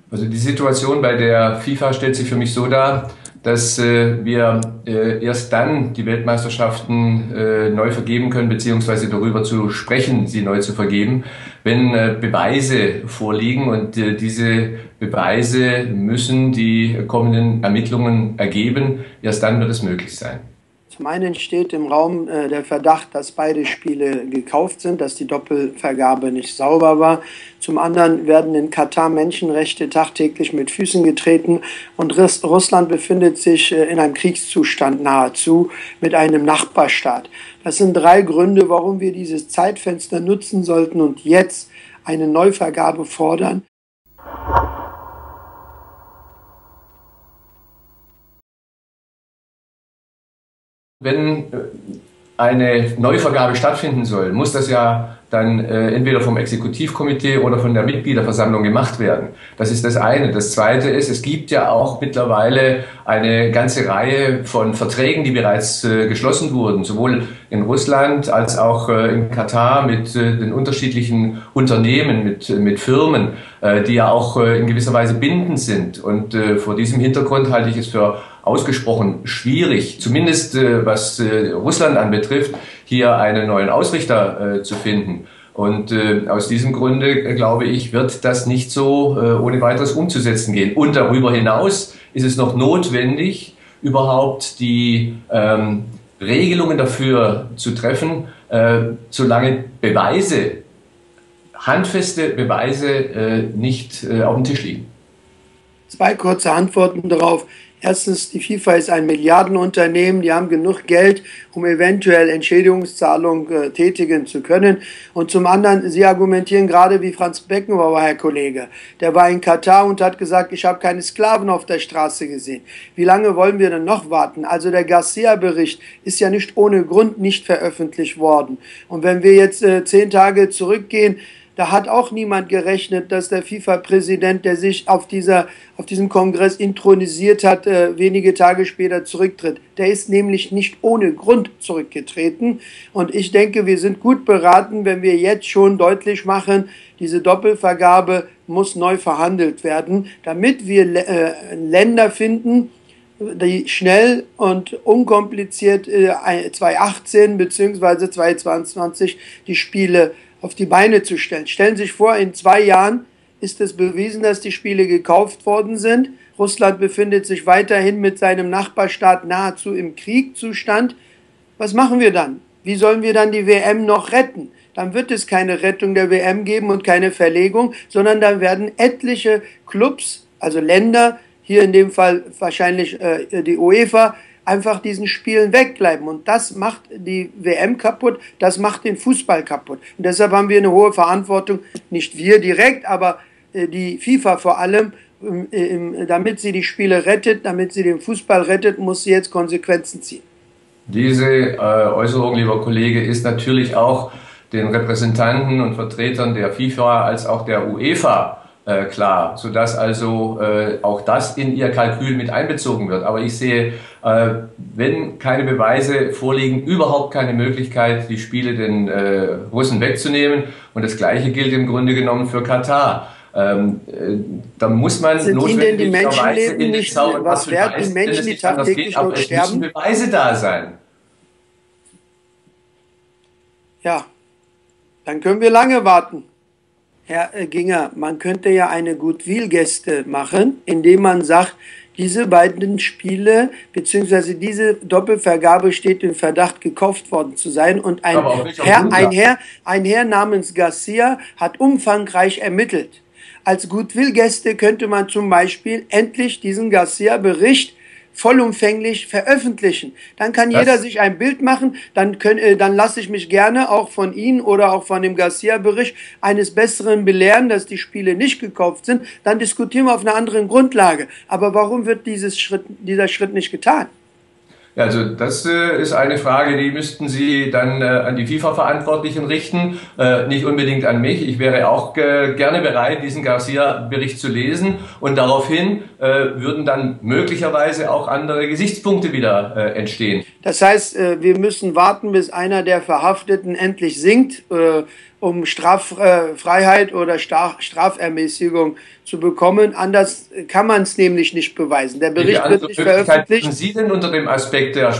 Also die Situation bei der FIFA stellt sich für mich so dar, dass wir erst dann die Weltmeisterschaften neu vergeben können, beziehungsweise darüber zu sprechen, sie neu zu vergeben, wenn Beweise vorliegen. Und diese Beweise müssen die kommenden Ermittlungen ergeben. Erst dann wird es möglich sein. Zum einen steht im Raum der Verdacht, dass beide Spiele gekauft sind, dass die Doppelvergabe nicht sauber war. Zum anderen werden in Katar Menschenrechte tagtäglich mit Füßen getreten und Russland befindet sich in einem Kriegszustand nahezu mit einem Nachbarstaat. Das sind drei Gründe, warum wir dieses Zeitfenster nutzen sollten und jetzt eine Neuvergabe fordern. Wenn eine Neuvergabe stattfinden soll, muss das ja dann entweder vom Exekutivkomitee oder von der Mitgliederversammlung gemacht werden. Das ist das eine. Das zweite ist, es gibt ja auch mittlerweile eine ganze Reihe von Verträgen, die bereits geschlossen wurden, sowohl in Russland als auch in Katar mit den unterschiedlichen Unternehmen, mit Firmen, die ja auch in gewisser Weise bindend sind. Und vor diesem Hintergrund halte ich es für ausgesprochen schwierig, zumindest was Russland anbetrifft, hier einen neuen Ausrichter zu finden. Und aus diesem Grunde, glaube ich, wird das nicht so ohne weiteres umzusetzen gehen. Und darüber hinaus ist es noch notwendig, überhaupt die Regelungen dafür zu treffen, solange Beweise, handfeste Beweise nicht auf dem Tisch liegen. Zwei kurze Antworten darauf. Erstens, die FIFA ist ein Milliardenunternehmen, die haben genug Geld, um eventuell Entschädigungszahlungen tätigen zu können. Und zum anderen, Sie argumentieren gerade wie Franz Beckenbauer, Herr Kollege. Der war in Katar und hat gesagt, ich habe keine Sklaven auf der Straße gesehen. Wie lange wollen wir denn noch warten? Also der Garcia-Bericht ist ja nicht ohne Grund nicht veröffentlicht worden. Und wenn wir jetzt 10 Tage zurückgehen, da hat auch niemand gerechnet, dass der FIFA-Präsident, der sich auf diesem Kongress intronisiert hat, wenige Tage später zurücktritt. Der ist nämlich nicht ohne Grund zurückgetreten. Und ich denke, wir sind gut beraten, wenn wir jetzt schon deutlich machen, diese Doppelvergabe muss neu verhandelt werden, damit wir Länder finden, die schnell und unkompliziert 2018 bzw. 2022 die Spiele auf die Beine zu stellen. Stellen Sie sich vor, in 2 Jahren ist es bewiesen, dass die Spiele gekauft worden sind. Russland befindet sich weiterhin mit seinem Nachbarstaat nahezu im Kriegszustand. Was machen wir dann? Wie sollen wir dann die WM noch retten? Dann wird es keine Rettung der WM geben und keine Verlegung, sondern da werden etliche Clubs, also Länder, hier in dem Fall wahrscheinlich die UEFA, einfach diesen Spielen wegbleiben. Und das macht die WM kaputt, das macht den Fußball kaputt. Und deshalb haben wir eine hohe Verantwortung, nicht wir direkt, aber die FIFA vor allem, damit sie die Spiele rettet, damit sie den Fußball rettet, muss sie jetzt Konsequenzen ziehen. Diese Äußerung, lieber Kollege, ist natürlich auch den Repräsentanten und Vertretern der FIFA als auch der UEFA klar, sodass also auch das in ihr Kalkül mit einbezogen wird. Aber ich sehe, wenn keine Beweise vorliegen, überhaupt keine Möglichkeit, die Spiele den Russen wegzunehmen. Und das Gleiche gilt im Grunde genommen für Katar. Da muss man notwendigerweise in den sauren was werden die Menschen, die tagtäglich dort sterben? Es müssen Beweise da sein. Ja, dann können wir lange warten. Herr Ginger, man könnte ja eine Goodwill-Geste machen, indem man sagt, diese beiden Spiele bzw. diese Doppelvergabe steht im Verdacht, gekauft worden zu sein. Und ein Herr namens Garcia hat umfangreich ermittelt. Als Goodwill-Geste könnte man zum Beispiel endlich diesen Garcia-Bericht vollumfänglich veröffentlichen. Dann kann jeder sich ein Bild machen, dann lasse ich mich gerne auch von Ihnen oder auch von dem Garcia-Bericht eines Besseren belehren, dass die Spiele nicht gekauft sind. Dann diskutieren wir auf einer anderen Grundlage. Aber warum wird dieser Schritt nicht getan? Ja, also das ist eine Frage, die müssten Sie dann an die FIFA-Verantwortlichen richten, nicht unbedingt an mich. Ich wäre auch gerne bereit, diesen Garcia-Bericht zu lesen und daraufhin würden dann möglicherweise auch andere Gesichtspunkte wieder entstehen. Das heißt, wir müssen warten, bis einer der Verhafteten endlich singt um Straffreiheit oder Strafermäßigung zu bekommen. Anders kann man es nämlich nicht beweisen. Der Bericht wird nicht veröffentlicht. Haben Sie denn unter dem Aspekt der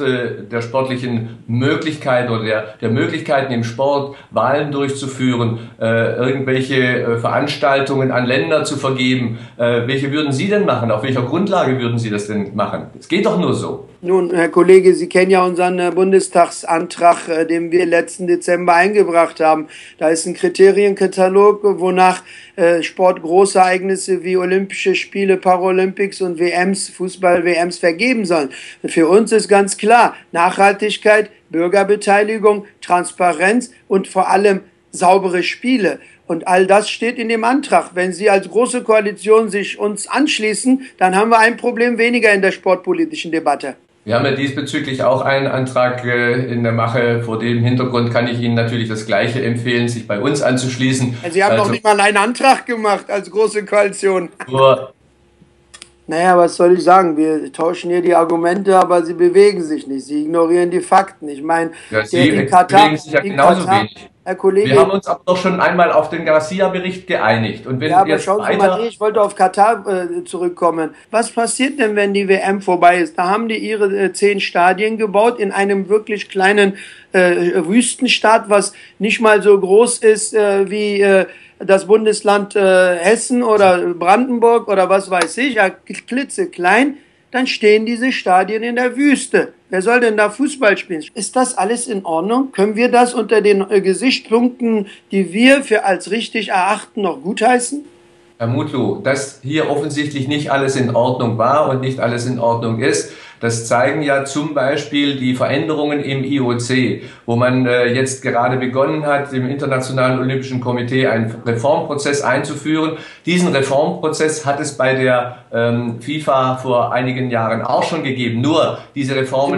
sportlichen Möglichkeiten oder der Möglichkeiten im Sport, Wahlen durchzuführen, irgendwelche Veranstaltungen an Länder zu vergeben, welche würden Sie denn machen? Auf welcher Grundlage würden Sie das denn machen? Es geht doch nur so. Nun, Herr Kollege, Sie kennen ja unseren Bundestagsantrag, den wir letzten Dezember eingebracht haben. Da ist ein Kriterienkatalog, wonach Sportgroßereignisse wie Olympische Spiele, Paralympics und WMs, Fußball-WMs vergeben sollen. Für uns ist ganz klar, Nachhaltigkeit, Bürgerbeteiligung, Transparenz und vor allem saubere Spiele. Und all das steht in dem Antrag. Wenn Sie als Große Koalition sich uns anschließen, dann haben wir ein Problem weniger in der sportpolitischen Debatte. Wir haben ja diesbezüglich auch einen Antrag in der Mache. Vor dem Hintergrund kann ich Ihnen natürlich das Gleiche empfehlen, sich bei uns anzuschließen. Sie haben doch nicht mal einen Antrag gemacht als Große Koalition. Nur naja, was soll ich sagen? Wir tauschen hier die Argumente, aber sie bewegen sich nicht. Sie ignorieren die Fakten. Ich meine, ja, Sie bewegen sich ja genauso wenig. Herr Kollege, wir haben uns aber doch schon einmal auf den Garcia-Bericht geeinigt. Und wenn ja, aber schauen Sie mal, ich wollte auf Katar zurückkommen. Was passiert denn, wenn die WM vorbei ist? Da haben die ihre 10 Stadien gebaut in einem wirklich kleinen Wüstenstaat, was nicht mal so groß ist wie das Bundesland Hessen oder Brandenburg oder was weiß ich, ja, klitzeklein. Dann stehen diese Stadien in der Wüste. Wer soll denn da Fußball spielen? Ist das alles in Ordnung? Können wir das unter den Gesichtspunkten, die wir für als richtig erachten, noch gutheißen? Herr Mutlu, dass hier offensichtlich nicht alles in Ordnung war und nicht alles in Ordnung ist, das zeigen ja zum Beispiel die Veränderungen im IOC, wo man jetzt gerade begonnen hat, im Internationalen Olympischen Komitee einen Reformprozess einzuführen. Diesen Reformprozess hat es bei der FIFA vor einigen Jahren auch schon gegeben. Nur diese Reformen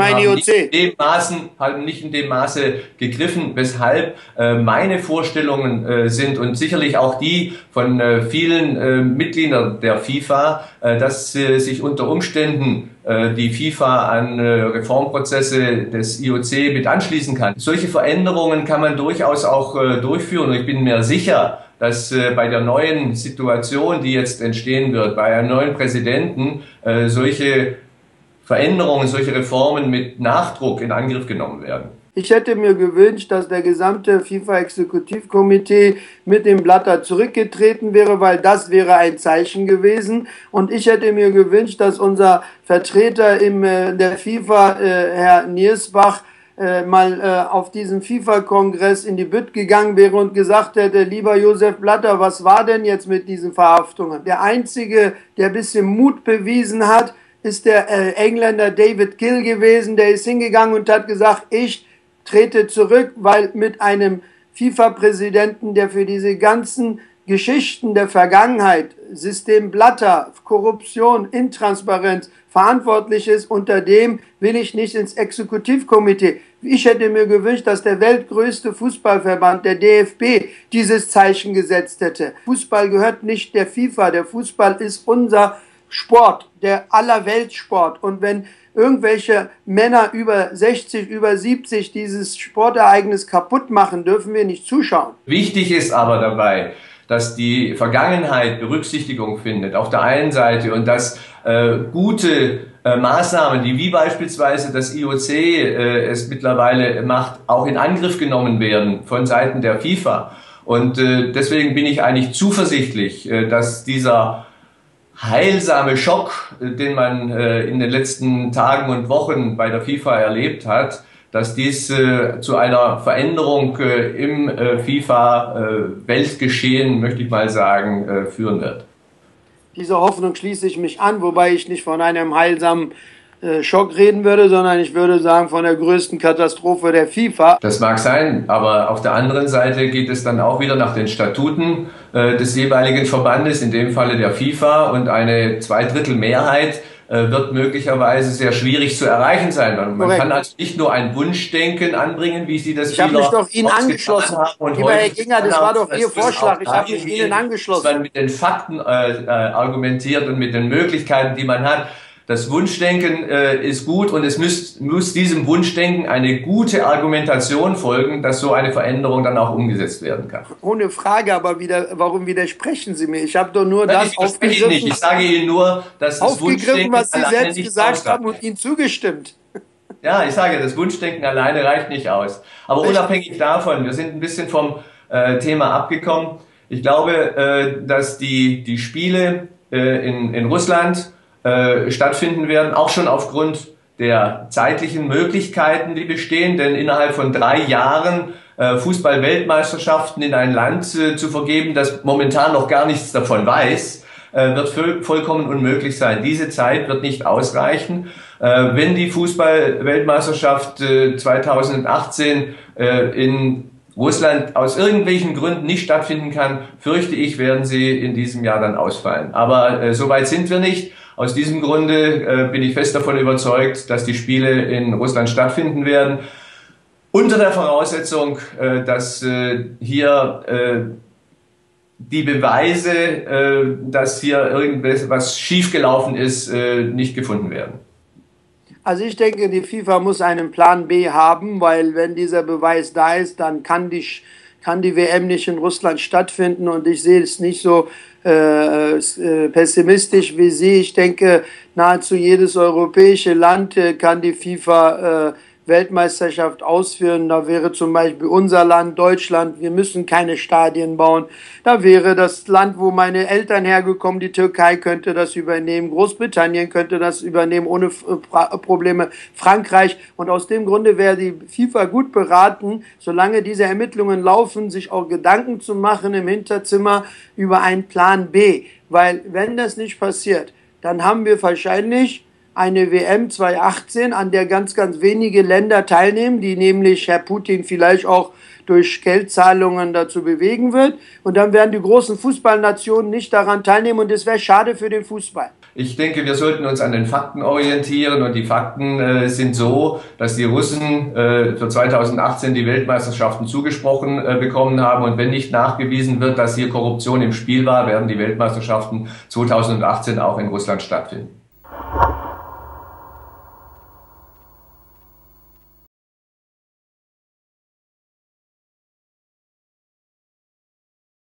haben nicht in dem Maße gegriffen, weshalb meine Vorstellungen sind und sicherlich auch die von vielen Mitgliedern der FIFA, dass sich unter Umständen die FIFA an Reformprozesse des IOC mit anschließen kann. Solche Veränderungen kann man durchaus auch durchführen. Und ich bin mir sicher, dass bei der neuen Situation, die jetzt entstehen wird, bei einem neuen Präsidenten, solche Veränderungen, solche Reformen mit Nachdruck in Angriff genommen werden. Ich hätte mir gewünscht, dass der gesamte FIFA-Exekutivkomitee mit dem Blatter zurückgetreten wäre, weil das wäre ein Zeichen gewesen. Und ich hätte mir gewünscht, dass unser Vertreter der FIFA, Herr Niersbach, mal auf diesen FIFA-Kongress in die Bütt gegangen wäre und gesagt hätte, lieber Josef Blatter, was war denn jetzt mit diesen Verhaftungen? Der Einzige, der ein bisschen Mut bewiesen hat, ist der Engländer David Gill gewesen. Der ist hingegangen und hat gesagt, ich trete zurück, weil mit einem FIFA-Präsidenten, der für diese ganzen Geschichten der Vergangenheit, System Blatter, Korruption, Intransparenz verantwortlich ist, unter dem will ich nicht ins Exekutivkomitee. Ich hätte mir gewünscht, dass der weltgrößte Fußballverband, der DFB, dieses Zeichen gesetzt hätte. Fußball gehört nicht der FIFA, der Fußball ist unser Sport, der Allerweltsport. Und wenn irgendwelche Männer über 60, über 70 dieses Sportereignis kaputt machen, dürfen wir nicht zuschauen. Wichtig ist aber dabei, dass die Vergangenheit Berücksichtigung findet, auf der einen Seite, und dass gute Maßnahmen, die wie beispielsweise das IOC es mittlerweile macht, auch in Angriff genommen werden von Seiten der FIFA. Und deswegen bin ich eigentlich zuversichtlich, dass dieser heilsame Schock, den man in den letzten Tagen und Wochen bei der FIFA erlebt hat, dass dies zu einer Veränderung im FIFA-Weltgeschehen, möchte ich mal sagen, führen wird. Dieser Hoffnung schließe ich mich an, wobei ich nicht von einem heilsamen Schock reden würde, sondern ich würde sagen von der größten Katastrophe der FIFA. Das mag sein, aber auf der anderen Seite geht es dann auch wieder nach den Statuten des jeweiligen Verbandes, in dem Falle der FIFA, und eine Zweidrittelmehrheit wird möglicherweise sehr schwierig zu erreichen sein. Man kann also nicht nur ein Wunschdenken anbringen, wie Sie das Ich habe mich doch Ihnen angeschlossen. Lieber Herr Ginger, das war doch Ihr Vorschlag. Ich habe mich Ihnen angeschlossen. Dass man mit den Fakten argumentiert und mit den Möglichkeiten, die man hat. Das Wunschdenken ist gut und es muss diesem Wunschdenken eine gute Argumentation folgen, dass so eine Veränderung dann auch umgesetzt werden kann. Ohne Frage, aber warum widersprechen Sie mir? Ich habe doch nur das aufgegriffen. Ich sage Ihnen nur, dass das Wunschdenken was Sie selbst gesagt haben und Ihnen zugestimmt. Ja, ich sage, das Wunschdenken alleine reicht nicht aus. Aber unabhängig davon, wir sind ein bisschen vom Thema abgekommen. Ich glaube, dass die Spiele in Russland stattfinden werden, auch schon aufgrund der zeitlichen Möglichkeiten, die bestehen, denn innerhalb von 3 Jahren Fußball-Weltmeisterschaften in ein Land zu vergeben, das momentan noch gar nichts davon weiß, wird vollkommen unmöglich sein. Diese Zeit wird nicht ausreichen. Wenn die Fußball-Weltmeisterschaft 2018 in Russland aus irgendwelchen Gründen nicht stattfinden kann, fürchte ich, werden sie in diesem Jahr dann ausfallen. Aber so weit sind wir nicht. Aus diesem Grunde bin ich fest davon überzeugt, dass die Spiele in Russland stattfinden werden. Unter der Voraussetzung, dass hier die Beweise, dass hier irgendwas schiefgelaufen ist, nicht gefunden werden. Also ich denke, die FIFA muss einen Plan B haben, weil wenn dieser Beweis da ist, dann kann die WM nicht in Russland stattfinden und ich sehe es nicht so pessimistisch wie Sie. Ich denke, nahezu jedes europäische Land kann die FIFA Weltmeisterschaft ausführen. Da wäre zum Beispiel unser Land, Deutschland, wir müssen keine Stadien bauen. Da wäre das Land, wo meine Eltern hergekommen, die Türkei könnte das übernehmen, Großbritannien könnte das übernehmen ohne Probleme, Frankreich. Und aus dem Grunde wäre die FIFA gut beraten, solange diese Ermittlungen laufen, sich auch Gedanken zu machen im Hinterzimmer über einen Plan B. Weil wenn das nicht passiert, dann haben wir wahrscheinlich eine WM 2018, an der ganz, ganz wenige Länder teilnehmen, die nämlich Herr Putin vielleicht auch durch Geldzahlungen dazu bewegen wird. Und dann werden die großen Fußballnationen nicht daran teilnehmen und es wäre schade für den Fußball. Ich denke, wir sollten uns an den Fakten orientieren und die Fakten sind so, dass die Russen für 2018 die Weltmeisterschaften zugesprochen bekommen haben und wenn nicht nachgewiesen wird, dass hier Korruption im Spiel war, werden die Weltmeisterschaften 2018 auch in Russland stattfinden.